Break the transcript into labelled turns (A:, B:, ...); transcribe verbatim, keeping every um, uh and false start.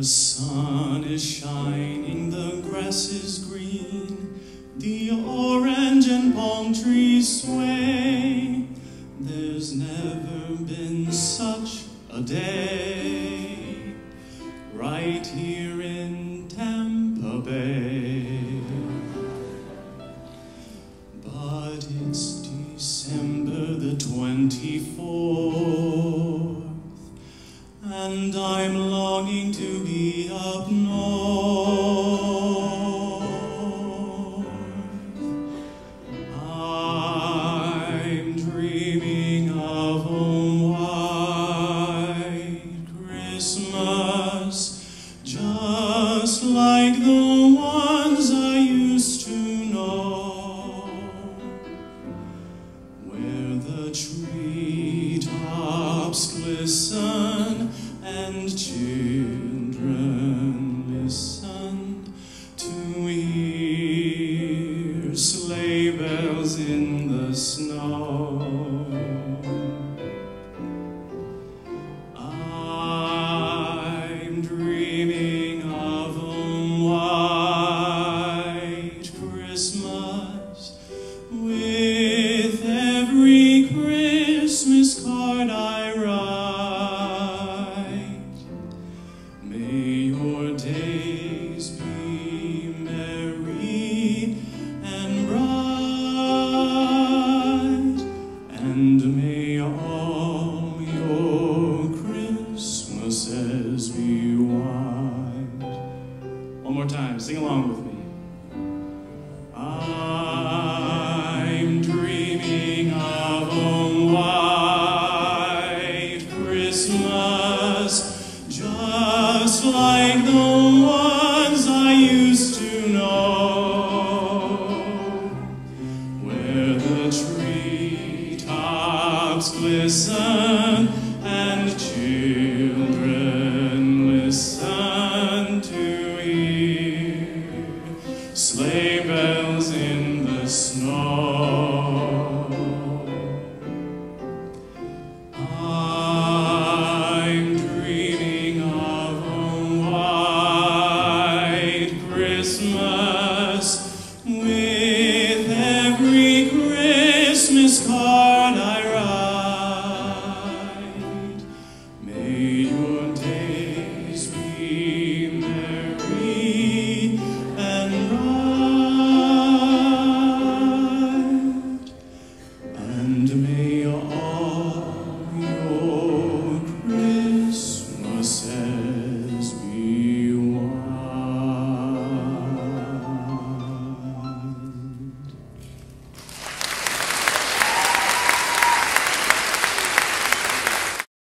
A: The sun is shining, the grass is green, the orange and palm trees sway. There's never been such a day right here in Tampa Bay. But it's December the twenty-fourth, and I'm longing to be up north. I'm dreaming of a white Christmas, just like the ones I used to know, where the treetops glisten and children listen to hear sleigh bells in the snow. I'm dreaming of a white Christmas, with every Christmas card I write. May your days be merry and bright, and may all your Christmases be white. One more time, sing along with me. I'm dreaming of a white Christmas, just like the one